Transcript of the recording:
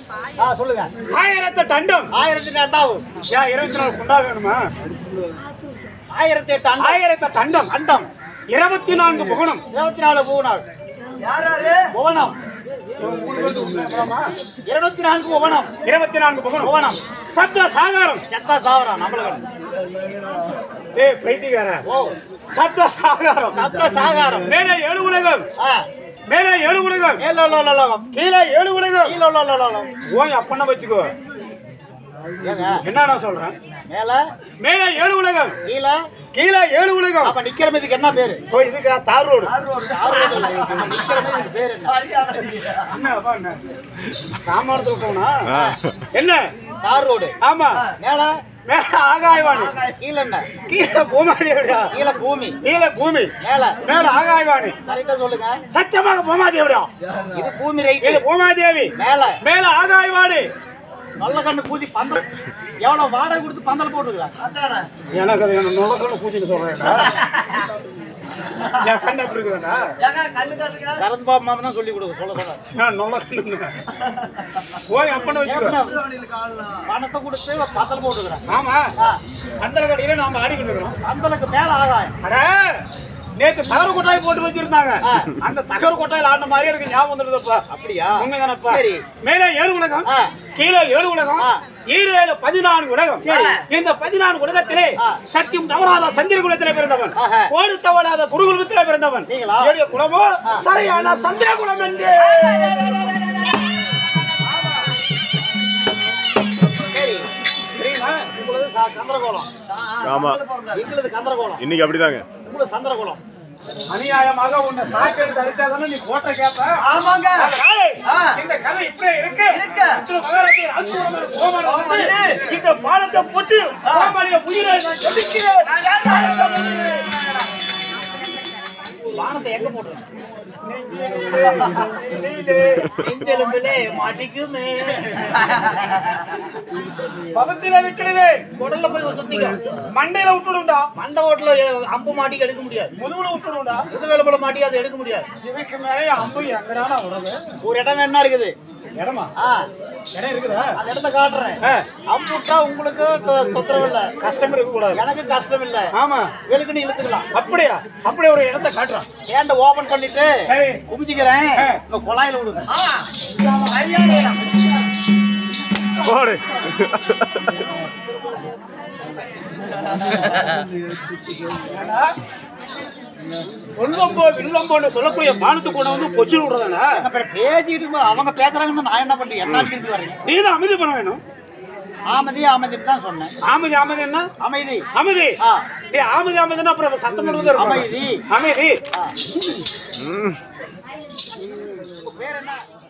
சொல்லுங்க. 1008 அண்டம். 1008 அண்டாவும். ஏன் 24 குண்டா வேணுமா? 1008 அண்டம். அண்டம். 24 புவனம். 24 புவனம். புவனம். 24 புவனம். 24 புவனம். சப்த சாகரம். செத்தா சாவரம் நம்மளுக்கு. ஏய் பைத்தியக்கார. ஓ சப்த சாகரம். சப்த சாகரம். மேலே 7 உலகம். மேலே 7 உலகம். ஏலோலோலோலம். கீழே 7 உலகம். கீழோலோலோலம். ஓய் அப்பன வச்சுக்கோ. ஏங்க என்ன நான் சொல்றேன்? மேலே 7 உலகம். கீழே 7 உலகம். அப்ப நிக்கிறதுக்கு என்ன பேரு? ஓ இதுக்கு தார் ரோடு. நிக்கிறதுக்கு பேரு என்ன சாமானத்துல போனா என்ன தார் ரோடு. ஆமா. மேல ஆகாயவாணி. கீழ என்ன? கீழே பூமாதேவியா? கீழ பூமி. கீழே பூமி. மேல ஆகாயவாணி. கரெக்டா சொல்லுங்க. சத்தியமாக பூமாதேவியா? இது பூமி ரைட். இது பூமாதேவி. மேல ஆகாயவாணி. நல்ல கண்ணு பூஜி பந்தல் எவ்வளவு வாடகை கொடுத்து பந்தல் போட்டுருக்கா? எனக்கு அது நல்ல கண்ணு பூஜின்னு சொல்றேன். என் கண்ணு எப்படி இருக்குதுண்ணா? சரத் பாபு மாமா தான் சொல்லி கொடுக்க சொல்ல நல்ல கண்ணு போய் அப்பன்னு வச்சுக்கோ. பணத்தை கொடுத்து பந்தல் போட்டுக்கிறேன். ஆமா பந்தல் கடையில நாம ஆடிக்கிட்டு இருக்கிறோம். பந்தலுக்கு மேல ஆகாயம். அட நேத்து தகர கொட்டாய் போட்டு வச்சிருந்தாங்க. அந்த தகர கொட்டாயில ஆடின மாதிரி எனக்கு ஞாபகம் வந்துடுதுப்பா. அப்படியா? உண்மைதானப்பா? சரி. மேலே 7 உலகம். கீழே 7 உலகம். 14 உலகம். இந்த 14 உலகத்திலே சத்தியம் தவறாத சந்திர குலத்திலே பிறந்தவன். கோடு தவறாத குருகுலத்திலே பிறந்தவன். என்னுடைய குலமோ சரியான சந்திர குலம் என்று. சந்திரகோலம். ஆமா எங்களுக்கு சந்திரகோலம். இன்னைக்கு அப்படிதாங்க. உங்களுக்கு சந்திரகோலம். அநியாயமாக உன்னை சாக்கு எடுத்து அடிச்சாதானே நீ கோட்டை கேட்ப. ஆமாங்க. இந்த கதை இப்படியே இருக்கு. இந்த பாலத்தை போட்டு கோமாளிய உயிரை நான் எதிர்க்கிறேன். வானத்தை எங்க போடுறேன்? நெஞ்செலும்பிலே மாட்டிக்குமே. பகத்தில விட்டுடுவேன். குடல்ல போய் சுத்திக்க. மண்டையில விட்டுடும்டா. மண்டை ஓட்டுல அம்பு மாட்டி எடுக்க முடியாது. முதுகுல விட்டுடும்டா. முதுகெலும்புல மாட்டி அதை எடுக்க முடியாது. இதுக்கு மேலே அம்பு எங்கடான உடம்பு. ஒரு இடம் என்ன இருக்குது? இடமா? இடம் இருக்குதா? அந்த இடத்த காட்டுறேன். அம்புட்டா உங்களுக்கு தொந்தரவு இல்ல, கஷ்டம் இருக்க கூடாது. எனக்கு கஷ்டம் இல்ல. ஆமா வெளுக்குன்னு இழுத்துக்கலாம். அப்படியா? அப்படியே ஒரு இடத்த காட்டுறேன். ஏண்ட ஓபன் பண்ணிட்டு குமிச்சிக்கிறேன். இந்த குழாயில விடுங்க. போடு. வில்லம்போன்னு சொல்லக்கூடிய பானத்து கூட வந்து கொச்சு விடுறதானே பேசிட்டு அவங்க பேசுறாங்கன்னு நான் என்ன பண்றேன்? என்ன இருக்கு வரீங்க? நீ தான் அமைதி பண்ண வேணும். ஆமதி ஆமதின்னு தான் சொன்னேன். ஆமதி ஆமதி என்ன? அமைதி. அமைதி. ஆமதி ஆமதினா அப்புறம் சத்தம் போடுறது அமைதி. அமைதி. பேர் என்ன?